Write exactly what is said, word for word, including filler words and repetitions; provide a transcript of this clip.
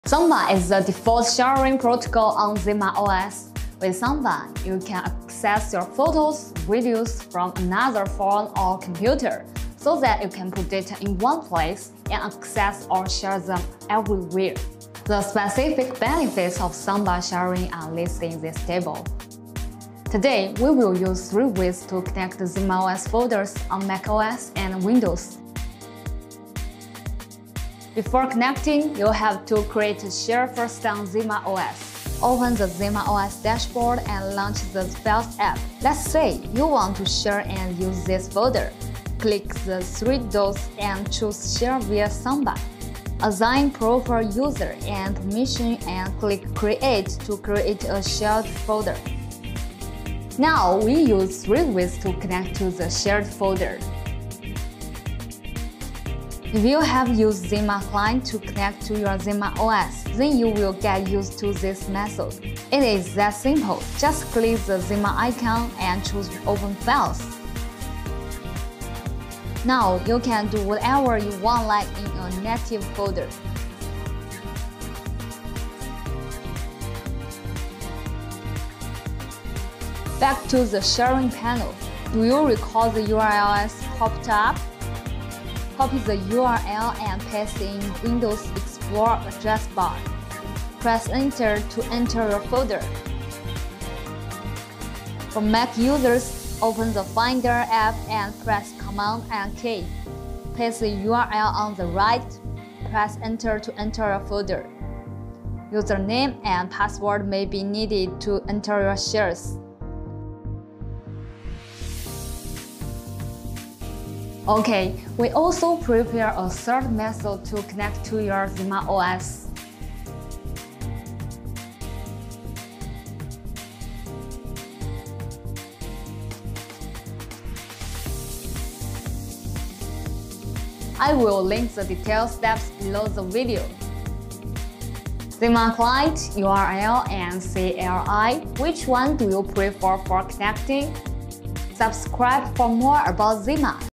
Samba is the default sharing protocol on ZimaOS. With Samba, you can access your photos, videos from another phone or computer, so that you can put data in one place and access or share them everywhere. The specific benefits of Samba sharing are listed in this table. Today, we will use three ways to connect the ZimaOS folders on macOS and Windows. Before connecting, you have to create a share first on ZimaOS. Open the ZimaOS dashboard and launch the Files app. Let's say you want to share and use this folder. Click the three dots and choose Share via Samba. Assign proper user and permission and click Create to create a shared folder. Now we use three ways to connect to the shared folder. If you have used Zima Client to connect to your ZimaOS, then you will get used to this method. It is that simple. Just click the Zima icon and choose Open Files. Now you can do whatever you want like in a native folder. Back to the sharing panel. Do you recall the U R L as popped up? Copy the U R L and paste it in Windows Explorer address bar. Press Enter to enter your folder. For Mac users, open the Finder app and press Command and K. Paste the U R L on the right. Press Enter to enter your folder. Username and password may be needed to enter your shares. Okay, we also prepare a third method to connect to your ZimaOS. I will link the detailed steps below the video. Zima Client, U R L, and C L I. Which one do you prefer for connecting? Subscribe for more about Zima.